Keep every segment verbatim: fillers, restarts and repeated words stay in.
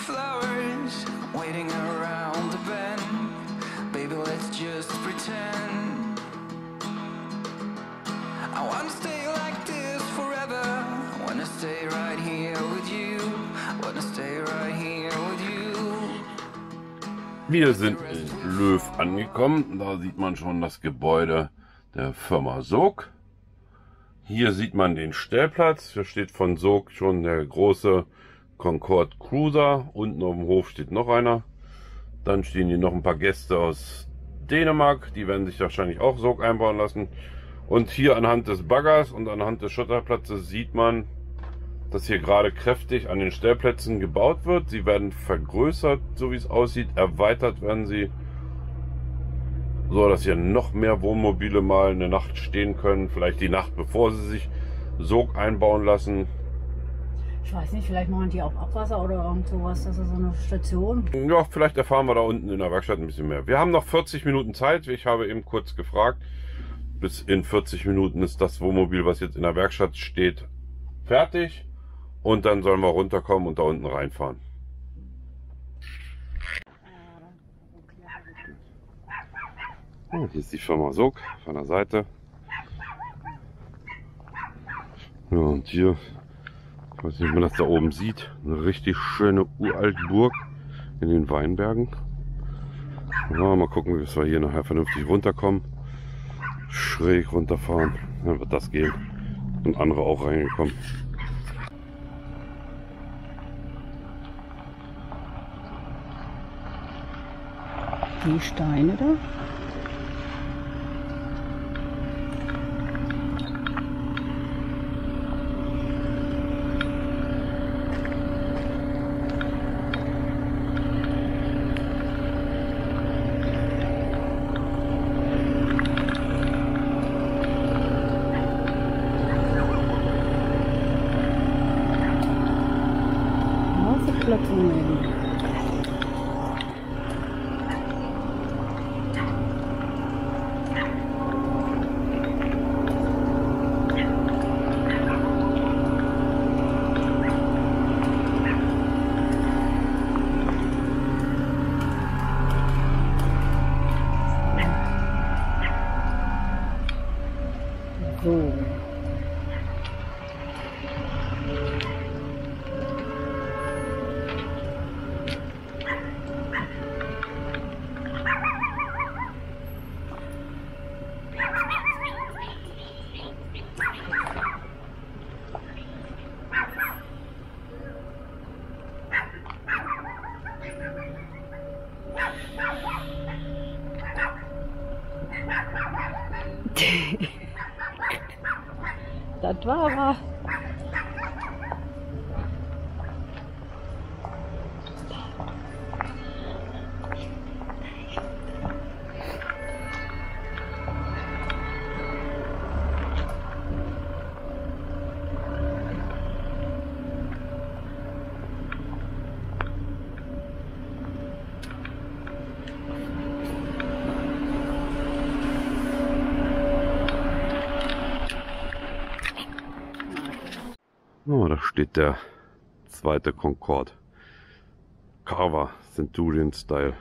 flowers waiting around the bend. Baby, let's just pretend. I wanna stay like this forever. I wanna stay right here with you. I wanna stay right here with you. Wir sind in Löw angekommen. Da sieht man schon das Gebäude der Firma Sog. Hier sieht man den Stellplatz. Hier steht von Sog schon der große Concorde Cruiser. Unten auf dem Hof steht noch einer. Dann stehen hier noch ein paar Gäste aus Dänemark. Die werden sich wahrscheinlich auch Sog einbauen lassen. Und hier anhand des Baggers und anhand des Schotterplatzes sieht man, dass hier gerade kräftig an den Stellplätzen gebaut wird. Sie werden vergrößert, so wie es aussieht. Erweitert werden sie, so dass hier noch mehr Wohnmobile mal eine Nacht stehen können. Vielleicht die Nacht, bevor sie sich Sog einbauen lassen. Ich weiß nicht, vielleicht machen die auch Abwasser oder irgend sowas. Das ist so eine Station. Ja, vielleicht erfahren wir da unten in der Werkstatt ein bisschen mehr. Wir haben noch vierzig Minuten Zeit. Ich habe eben kurz gefragt. Bis in vierzig Minuten ist das Wohnmobil, was jetzt in der Werkstatt steht, fertig. Und dann sollen wir runterkommen und da unten reinfahren. Oh, hier ist die Firma Sog von der Seite. Ja, und hier, ich weiß nicht, ob man das da oben sieht, eine richtig schöne uralte Burg in den Weinbergen. Ja, mal gucken, bis wir hier nachher vernünftig runterkommen. Schräg runterfahren, dann wird das gehen. Und andere auch reingekommen. Die Steine da. So. Das war er. Oh, da steht der zweite Concorde. Carver Centurion Style.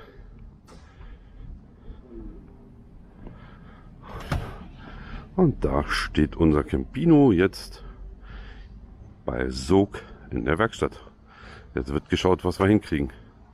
Und da steht unser Campino jetzt bei Sog in der Werkstatt. Jetzt wird geschaut, was wir hinkriegen.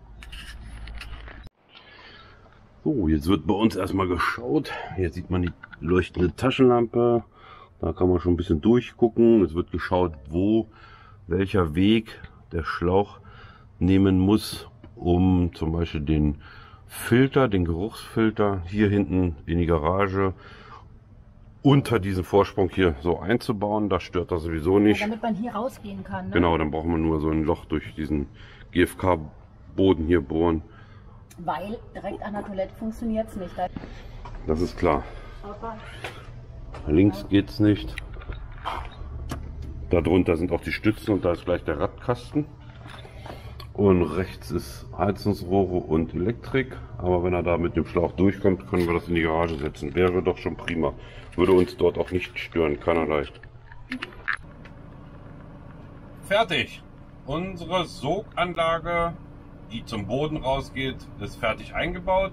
So, jetzt wird bei uns erstmal geschaut. Hier sieht man die leuchtende Taschenlampe. Da kann man schon ein bisschen durchgucken. Es wird geschaut, wo welcher Weg der Schlauch nehmen muss, um zum Beispiel den Filter, den Geruchsfilter hier hinten in die Garage unter diesen Vorsprung hier so einzubauen. Das stört das sowieso nicht. Ja, damit man hier rausgehen kann. Ne? Genau, dann braucht man nur so ein Loch durch diesen G F K-Boden hier bohren. Weil direkt an der Toilette funktioniert es nicht. Das ist klar. Aber links geht es nicht. Darunter sind auch die Stützen und da ist gleich der Radkasten. Und rechts ist Heizungsrohre und Elektrik. Aber wenn er da mit dem Schlauch durchkommt, können wir das in die Garage setzen. Wäre doch schon prima. Würde uns dort auch nicht stören, keinerlei. Fertig! Unsere Soganlage die zum Boden rausgeht, ist fertig eingebaut.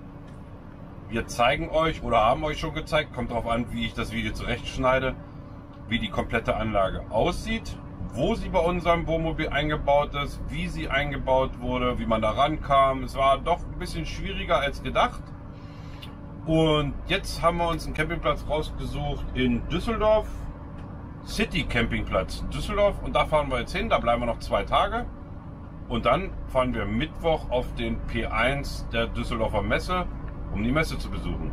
Wir zeigen euch oder haben euch schon gezeigt, kommt darauf an, wie ich das Video zurechtschneide, wie die komplette Anlage aussieht, wo sie bei unserem Wohnmobil eingebaut ist, wie sie eingebaut wurde, wie man da rankam. Es war doch ein bisschen schwieriger als gedacht. Und jetzt haben wir uns einen Campingplatz rausgesucht in Düsseldorf, City Campingplatz Düsseldorf, und da fahren wir jetzt hin, da bleiben wir noch zwei Tage. Und dann fahren wir Mittwoch auf den P eins der Düsseldorfer Messe, um die Messe zu besuchen.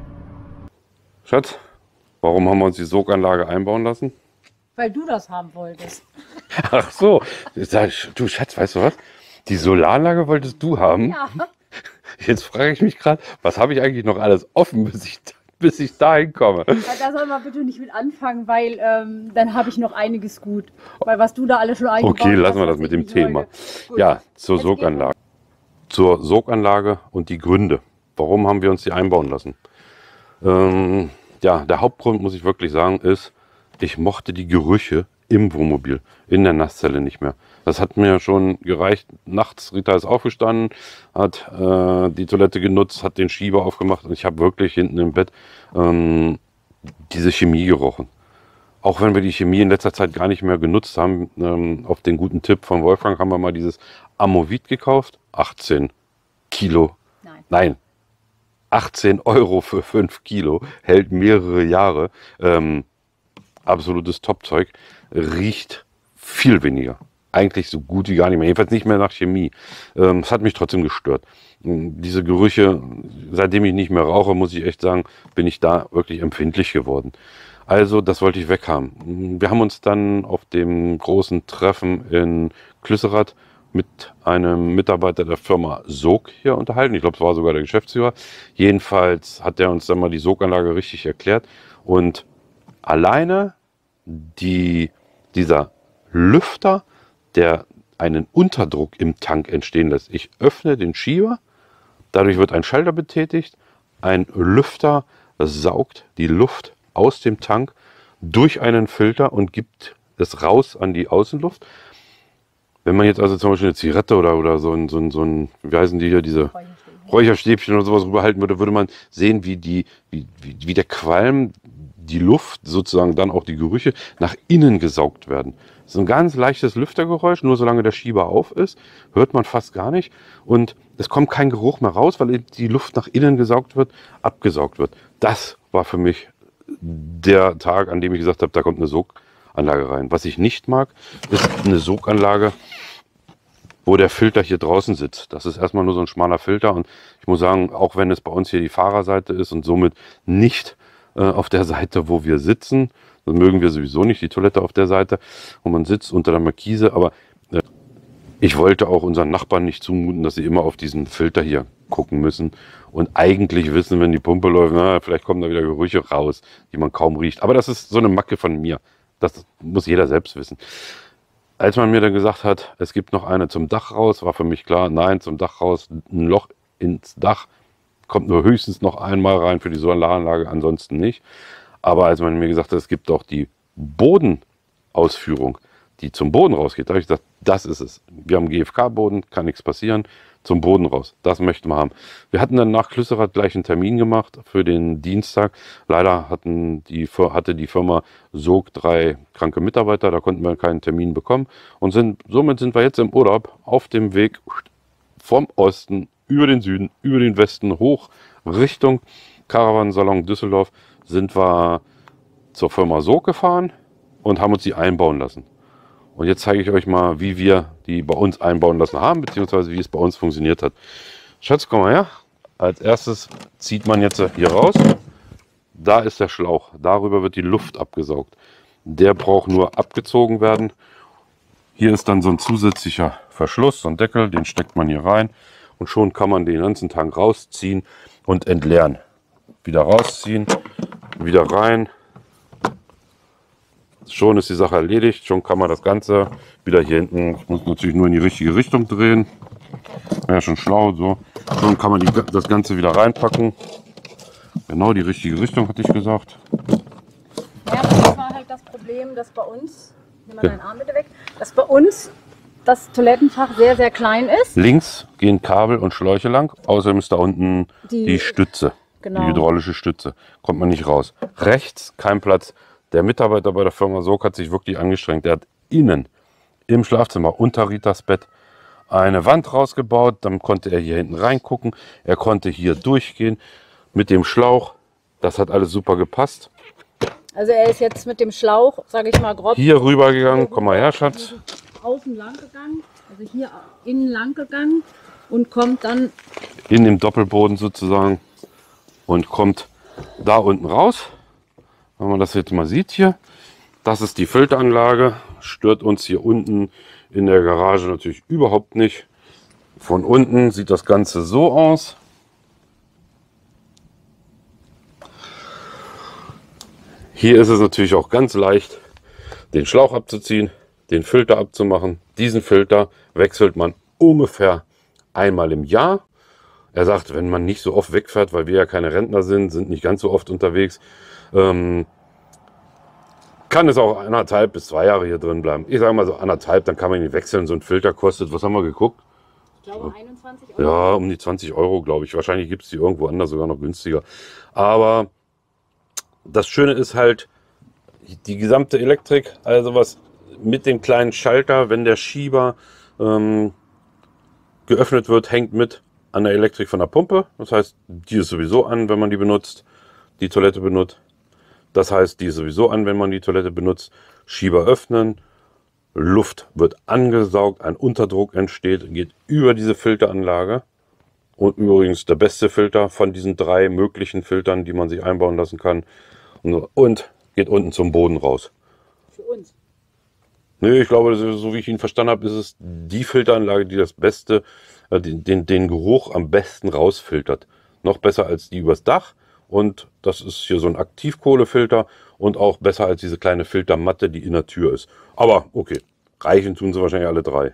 Schatz, warum haben wir uns die Soganlage einbauen lassen? Weil du das haben wolltest. Ach so, du Schatz, weißt du was? Die Solaranlage wolltest du haben? Ja. Jetzt frage ich mich gerade, was habe ich eigentlich noch alles offen, bis ich, bis ich dahin komme? Da soll man bitte nicht mit anfangen, weil ähm, dann habe ich noch einiges gut. Weil was du da alles schon eingebaut hast. Okay, lassen wir das mit dem Thema. Ja, zur Soganlage. Zur Soganlage und die Gründe. Warum haben wir uns die einbauen lassen? Ähm, ja, der Hauptgrund, muss ich wirklich sagen, ist, ich mochte die Gerüche im Wohnmobil, in der Nasszelle nicht mehr. Das hat mir schon gereicht. Nachts, Rita ist aufgestanden, hat äh, die Toilette genutzt, hat den Schieber aufgemacht und ich habe wirklich hinten im Bett ähm, diese Chemie gerochen. Auch wenn wir die Chemie in letzter Zeit gar nicht mehr genutzt haben, ähm, auf den guten Tipp von Wolfgang haben wir mal dieses Amovit gekauft. achtzehn Kilo. Nein. Nein. achtzehn Euro für fünf Kilo. Hält mehrere Jahre. Ähm, absolutes Topzeug. Riecht viel weniger. Eigentlich so gut wie gar nicht mehr. Jedenfalls nicht mehr nach Chemie. Ähm, es hat mich trotzdem gestört. Diese Gerüche, seitdem ich nicht mehr rauche, muss ich echt sagen, bin ich da wirklich empfindlich geworden. Also, das wollte ich weghaben. Wir haben uns dann auf dem großen Treffen in Klüsserath mit einem Mitarbeiter der Firma Sog hier unterhalten. Ich glaube, es war sogar der Geschäftsführer. Jedenfalls hat er uns dann mal die Soganlage richtig erklärt. Und alleine die, dieser Lüfter, der einen Unterdruck im Tank entstehen lässt. Ich öffne den Schieber, dadurch wird ein Schalter betätigt, ein Lüfter saugt die Luft aus dem Tank durch einen Filter und gibt es raus an die Außenluft. Wenn man jetzt also zum Beispiel eine Zigarette oder, oder so ein, so ein, so ein, wie heißen die hier, diese Räucherstäbchen oder sowas rüberhalten würde, würde man sehen, wie, die, wie, wie, wie der Qualm, die Luft, sozusagen dann auch die Gerüche, nach innen gesaugt werden. Das ist ein ganz leichtes Lüftergeräusch, nur solange der Schieber auf ist, hört man fast gar nicht. Und es kommt kein Geruch mehr raus, weil die Luft nach innen gesaugt wird, abgesaugt wird. Das war für mich der Tag, an dem ich gesagt habe, da kommt eine Soganlage rein. Was ich nicht mag, ist eine Soganlage, wo der Filter hier draußen sitzt. Das ist erstmal nur so ein schmaler Filter. Und ich muss sagen, auch wenn es bei uns hier die Fahrerseite ist und somit nicht äh, auf der Seite, wo wir sitzen, dann mögen wir sowieso nicht die Toilette auf der Seite, wo man sitzt unter der Markise. Aber äh, ich wollte auch unseren Nachbarn nicht zumuten, dass sie immer auf diesen Filter hier gucken müssen und eigentlich wissen, wenn die Pumpe läuft, na, vielleicht kommen da wieder Gerüche raus, die man kaum riecht. Aber das ist so eine Macke von mir. Das muss jeder selbst wissen. Als man mir dann gesagt hat, es gibt noch eine zum Dach raus, war für mich klar, nein, zum Dach raus, ein Loch ins Dach, kommt nur höchstens noch einmal rein für die Solaranlage, ansonsten nicht. Aber als man mir gesagt hat, es gibt auch die Bodenausführung, die zum Boden rausgeht, da habe ich gesagt, das ist es. Wir haben G F K-Boden, kann nichts passieren, zum Boden raus. Das möchten wir haben. Wir hatten dann nach Klüsserath gleich einen Termin gemacht für den Dienstag. Leider hatten die, hatte die Firma Sog drei kranke Mitarbeiter, da konnten wir keinen Termin bekommen. Und sind, somit sind wir jetzt im Urlaub auf dem Weg vom Osten über den Süden, über den Westen hoch Richtung Caravansalon Düsseldorf sind wir zur Firma Sog gefahren und haben uns die einbauen lassen. Und jetzt zeige ich euch mal, wie wir die bei uns einbauen lassen haben, beziehungsweise wie es bei uns funktioniert hat. Schatz, komm mal her. Als erstes zieht man jetzt hier raus. Da ist der Schlauch. Darüber wird die Luft abgesaugt. Der braucht nur abgezogen werden. Hier ist dann so ein zusätzlicher Verschluss, so ein Deckel, den steckt man hier rein. Und schon kann man den ganzen Tank rausziehen und entleeren. Wieder rausziehen, wieder rein. Schon ist die Sache erledigt, schon kann man das Ganze wieder hier hinten, ich muss natürlich nur in die richtige Richtung drehen, wäre schon schlau, so. Schon kann man die, das Ganze wieder reinpacken. Genau die richtige Richtung, hatte ich gesagt. Ja, das war halt das Problem, dass bei uns, nimm mal deinen Arm bitte weg, dass bei uns das Toilettenfach sehr, sehr klein ist. Links gehen Kabel und Schläuche lang. Außerdem ist da unten die, Die- die Stütze, Genau. die hydraulische Stütze. Kommt man nicht raus. Rechts kein Platz. Der Mitarbeiter bei der Firma Sog hat sich wirklich angestrengt. Der hat innen im Schlafzimmer unter Ritas Bett eine Wand rausgebaut. Dann konnte er hier hinten reingucken. Er konnte hier durchgehen mit dem Schlauch. Das hat alles super gepasst. Also er ist jetzt mit dem Schlauch, sage ich mal grob, Hier rüber gegangen. Komm mal her, Schatz. außen lang gegangen, also hier innen lang gegangen und kommt dann, In dem Doppelboden sozusagen. Und kommt da unten raus. Wenn man das jetzt mal sieht hier. Das ist die Filteranlage. Stört uns hier unten in der Garage natürlich überhaupt nicht. Von unten sieht das Ganze so aus. Hier ist es natürlich auch ganz leicht, den Schlauch abzuziehen, den Filter abzumachen. Diesen Filter wechselt man ungefähr einmal im Jahr. Er sagt, wenn man nicht so oft wegfährt, weil wir ja keine Rentner sind, sind nicht ganz so oft unterwegs, ähm, kann es auch anderthalb bis zwei Jahre hier drin bleiben. Ich sage mal so anderthalb, dann kann man ihn wechseln. So ein Filter kostet, was haben wir geguckt? ich glaube, einundzwanzig Euro. Ja, um die zwanzig Euro, glaube ich. Wahrscheinlich gibt es die irgendwo anders sogar noch günstiger. Aber das Schöne ist halt, die gesamte Elektrik, also was mit dem kleinen Schalter, wenn der Schieber ähm, geöffnet wird, hängt mit an der Elektrik von der Pumpe. Das heißt, die ist sowieso an, wenn man die benutzt, die Toilette benutzt. Das heißt, die ist sowieso an, wenn man die Toilette benutzt. Schieber öffnen, Luft wird angesaugt, ein Unterdruck entsteht, geht über diese Filteranlage. Und übrigens der beste Filter von diesen drei möglichen Filtern, die man sich einbauen lassen kann. Und, und geht unten zum Boden raus. Für uns. Nee, ich glaube, so wie ich ihn verstanden habe, ist es die Filteranlage, die das Beste, äh, den, den, den Geruch am besten rausfiltert. Noch besser als die übers Dach. Und das ist hier so ein Aktivkohlefilter und auch besser als diese kleine Filtermatte, die in der Tür ist. Aber okay, reichen tun sie wahrscheinlich alle drei.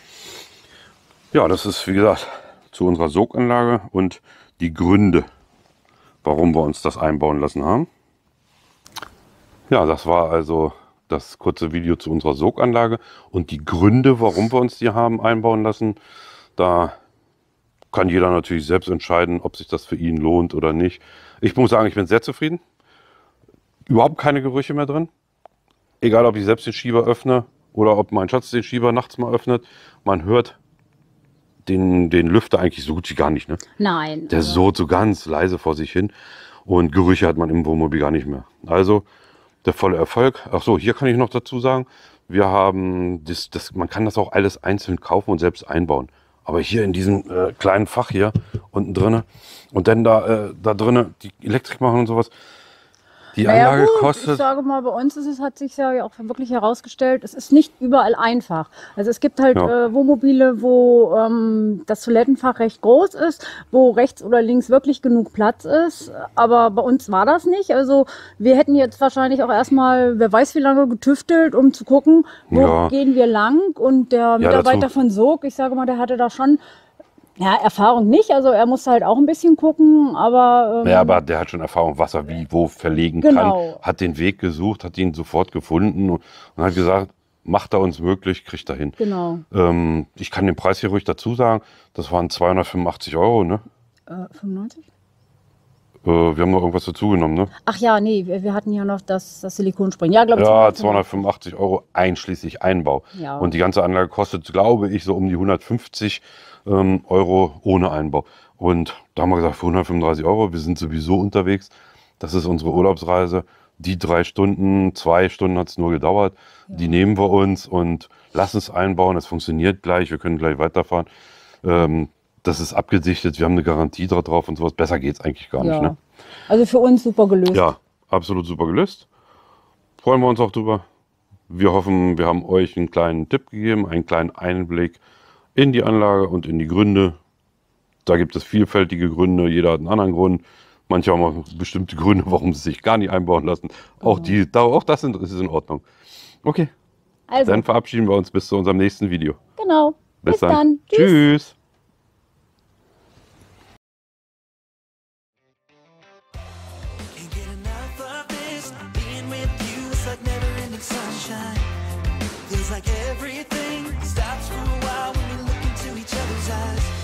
Ja, das ist wie gesagt zu unserer Soganlage und die Gründe, warum wir uns das einbauen lassen haben. Ja, das war also das kurze Video zu unserer Soganlage und die Gründe, warum wir uns die haben einbauen lassen. Da kann jeder natürlich selbst entscheiden, ob sich das für ihn lohnt oder nicht. Ich muss sagen, ich bin sehr zufrieden. Überhaupt keine Gerüche mehr drin. Egal, ob ich selbst den Schieber öffne oder ob mein Schatz den Schieber nachts mal öffnet. Man hört den, den Lüfter eigentlich so gut wie gar nicht. Ne? Nein. Der also- surrt so ganz leise vor sich hin. Und Gerüche hat man im Wohnmobil gar nicht mehr. Also der volle Erfolg. Ach so, hier kann ich noch dazu sagen, wir haben, das, das, man kann das auch alles einzeln kaufen und selbst einbauen. Aber hier in diesem äh, kleinen Fach hier unten drinne und dann da, äh, da drinne die Elektrik machen und sowas. Die Naja, Anlage gut, ich kostet. sage mal, bei uns ist es, hat sich ja auch wirklich herausgestellt, es ist nicht überall einfach. Also es gibt halt Ja. äh, Wohnmobile, wo ähm, das Toilettenfach recht groß ist, wo rechts oder links wirklich genug Platz ist. Aber bei uns war das nicht. Also wir hätten jetzt wahrscheinlich auch erstmal, wer weiß wie lange, getüftelt, um zu gucken, wo Ja. gehen wir lang. Und der Mitarbeiter dazu- von Sog, ich sage mal, der hatte da schon ja, Erfahrung nicht. Also er musste halt auch ein bisschen gucken, aber... Ähm, Ja, aber der hat schon Erfahrung, was er wie wo verlegen Genau. kann. Hat den Weg gesucht, hat ihn sofort gefunden und, und hat gesagt, macht er uns möglich, kriegt er hin. Genau. Ähm, ich kann den Preis hier ruhig dazu sagen, das waren zweihundertfünfundachtzig Euro, ne? Äh, fünfundneunzig? Äh, wir haben noch irgendwas dazugenommen, ne? Ach ja, nee, wir, wir hatten ja noch das, das Silikonspringen. Ja, glaube ich. Ja, zweihundertfünfundachtzig Euro einschließlich Einbau. Ja. Und die ganze Anlage kostet, glaube ich, so um die hundertfünfzig ähm, Euro ohne Einbau. Und da haben wir gesagt, für hundertfünfunddreißig Euro, wir sind sowieso unterwegs. Das ist unsere Urlaubsreise. Die drei Stunden, zwei Stunden hat es nur gedauert. Die nehmen wir uns und lassen es einbauen. Es funktioniert gleich, wir können gleich weiterfahren. Ähm, das ist abgedichtet, wir haben eine Garantie drauf und sowas. Besser geht es eigentlich gar Ja. nicht. Ne? Also für uns super gelöst. Ja, absolut super gelöst. Freuen wir uns auch drüber. Wir hoffen, wir haben euch einen kleinen Tipp gegeben, einen kleinen Einblick in die Anlage und in die Gründe. Da gibt es vielfältige Gründe, jeder hat einen anderen Grund. Manche haben auch bestimmte Gründe, warum sie sich gar nicht einbauen lassen. Auch, die, da, auch das sind- ist in Ordnung. Okay, Also, dann verabschieden wir uns bis zu unserem nächsten Video. genau. Bis, dann. Tschüss. Can't get enough of this. Being with you is like never ending sunshine. Feels like everything stops for a while when we look into each other's eyes.